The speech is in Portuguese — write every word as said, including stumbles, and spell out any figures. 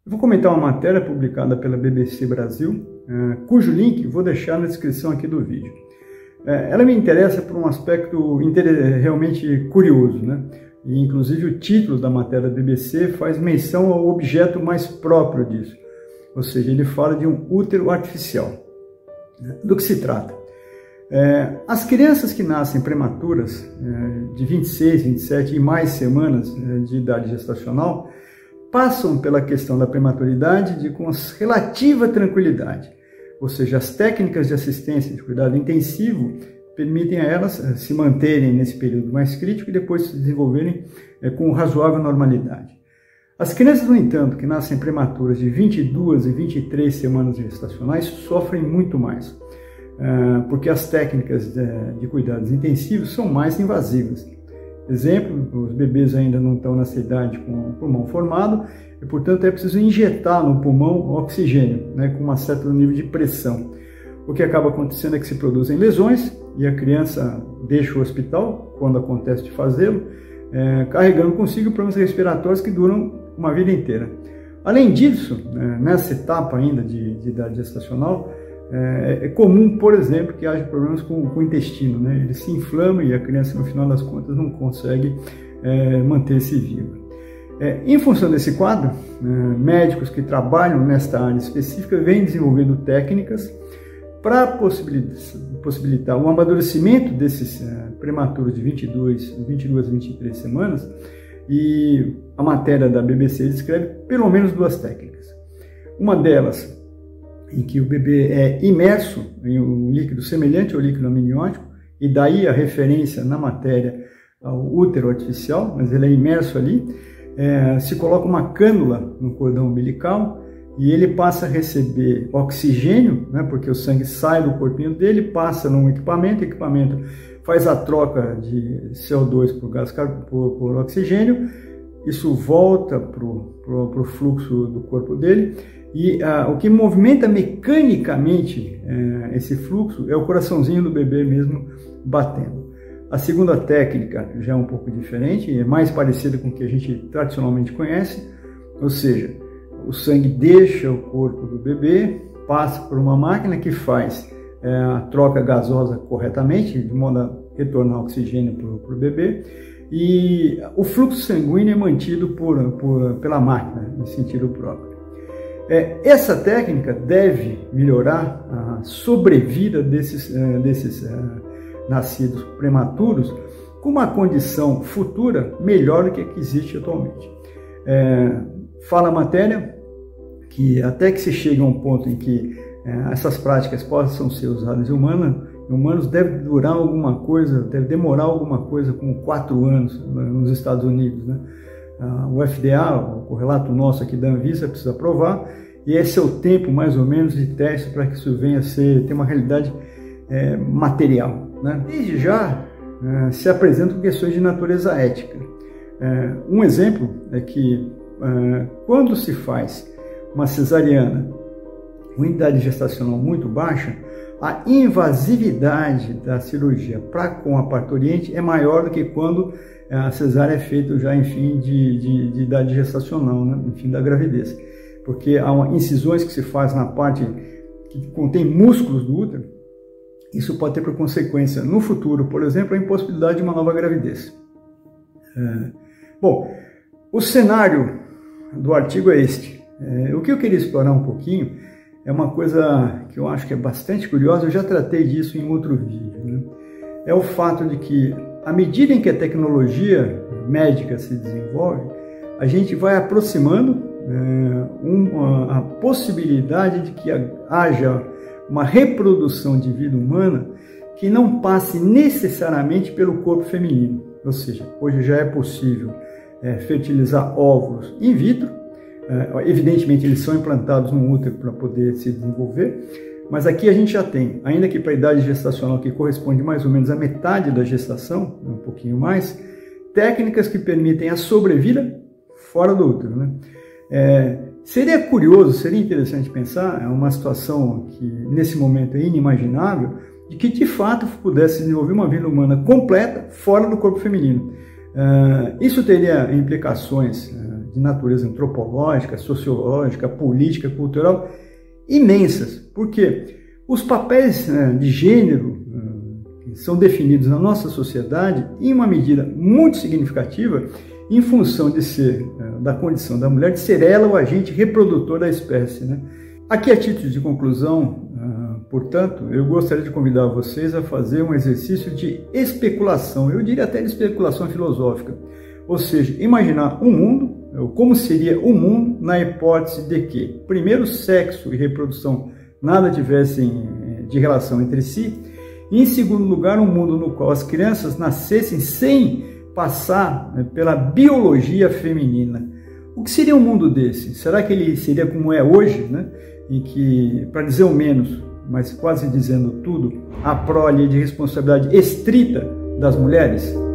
Eu vou comentar uma matéria publicada pela B B C Brasil, cujo link vou deixar na descrição aqui do vídeo. Ela me interessa por um aspecto realmente curioso, né? E inclusive o título da matéria da B B C faz menção ao objeto mais próprio disso, ou seja, ele fala de um útero artificial. Do que se trata? É, as crianças que nascem prematuras, é, de vinte e seis, vinte e sete e mais semanas é, de idade gestacional, passam pela questão da prematuridade de, com relativa tranquilidade. Ou seja, as técnicas de assistência de cuidado intensivo permitem a elas se manterem nesse período mais crítico e depois se desenvolverem é, com razoável normalidade. As crianças, no entanto, que nascem prematuras de vinte e duas e vinte e três semanas gestacionais sofrem muito mais, porque as técnicas de cuidados intensivos são mais invasivas. Exemplo, os bebês ainda não estão nessa idade com o pulmão formado e, portanto, é preciso injetar no pulmão oxigênio, né, com um certo nível de pressão. O que acaba acontecendo é que se produzem lesões e a criança deixa o hospital, quando acontece de fazê-lo, é, carregando consigo problemas respiratórios que duram uma vida inteira. Além disso, nessa etapa ainda de, de idade gestacional, é, é comum, por exemplo, que haja problemas com, com o intestino, né? Ele se inflama e a criança, no final das contas, não consegue é, manter-se viva. É, em função desse quadro, é, médicos que trabalham nesta área específica vêm desenvolvendo técnicas para possibilitar, possibilitar o amadurecimento desses é, prematuros de vinte e duas, vinte e duas a vinte e três semanas, e a matéria da B B C descreve pelo menos duas técnicas. Uma delas, em que o bebê é imerso em um líquido semelhante ao líquido amniótico, e daí a referência na matéria ao útero artificial, mas ele é imerso ali, é, se coloca uma cânula no cordão umbilical e ele passa a receber oxigênio, né, porque o sangue sai do corpinho dele, passa num equipamento, o equipamento faz a troca de C O dois por, gás, por, por oxigênio, isso volta para o fluxo do corpo dele, e ah, o que movimenta mecanicamente eh, esse fluxo é o coraçãozinho do bebê mesmo batendo. A segunda técnica já é um pouco diferente, é mais parecida com o que a gente tradicionalmente conhece, ou seja, o sangue deixa o corpo do bebê, passa por uma máquina que faz é, a troca gasosa corretamente, de modo a retornar oxigênio para o bebê, e o fluxo sanguíneo é mantido por, por, pela máquina, em sentido próprio. É, essa técnica deve melhorar a sobrevida desses, é, desses é, nascidos prematuros com uma condição futura melhor do que a que existe atualmente. É, fala a matéria que até que se chegue a um ponto em que é, essas práticas possam ser usadas em humanos, humanos deve durar alguma coisa, deve demorar alguma coisa como quatro anos nos Estados Unidos, né? O F D A, o correlato nosso aqui da Anvisa, precisa aprovar, e esse é o tempo mais ou menos de teste para que isso venha a ser, ter uma realidade é, material, né? Desde já é, se apresentam questões de natureza ética. É, um exemplo é que é, quando se faz uma cesariana com idade gestacional muito baixa, a invasividade da cirurgia para com a parturiente é maior do que quando a cesárea é feita já em fim de, de, de idade gestacional, né? Em fim da gravidez. Porque há uma, incisões que se faz na parte que contém músculos do útero, isso pode ter por consequência, no futuro, por exemplo, a impossibilidade de uma nova gravidez. É, bom, o cenário do artigo é este. É, o que eu queria explorar um pouquinho é uma coisa que eu acho que é bastante curiosa, eu já tratei disso em outro vídeo, né? É o fato de que, à medida em que a tecnologia médica se desenvolve, a gente vai aproximando é, uma, a possibilidade de que haja uma reprodução de vida humana que não passe necessariamente pelo corpo feminino. Ou seja, hoje já é possível é, fertilizar óvulos in vitro. É, evidentemente, eles são implantados no útero para poder se desenvolver, mas aqui a gente já tem, ainda que para a idade gestacional, que corresponde mais ou menos à metade da gestação, um pouquinho mais, técnicas que permitem a sobrevida fora do útero, né? É, seria curioso, seria interessante pensar, é uma situação que nesse momento é inimaginável, de que de fato pudesse desenvolver uma vida humana completa fora do corpo feminino. Uh, isso teria implicações uh, de natureza antropológica, sociológica, política, cultural, imensas. Por quê? Os papéis de gênero que são definidos na nossa sociedade, em uma medida muito significativa, em função de ser, da condição da mulher, de ser ela o agente reprodutor da espécie, né? Aqui, a título de conclusão, portanto, eu gostaria de convidar vocês a fazer um exercício de especulação, eu diria até de especulação filosófica, ou seja, imaginar um mundo, como seria o mundo na hipótese de que, primeiro, sexo e reprodução nada tivessem de relação entre si, e, em segundo lugar, um mundo no qual as crianças nascessem sem passar, né, pela biologia feminina. O que seria um mundo desse? Será que ele seria como é hoje, né? Em que, para dizer o menos, mas quase dizendo tudo, a prole de responsabilidade estrita das mulheres?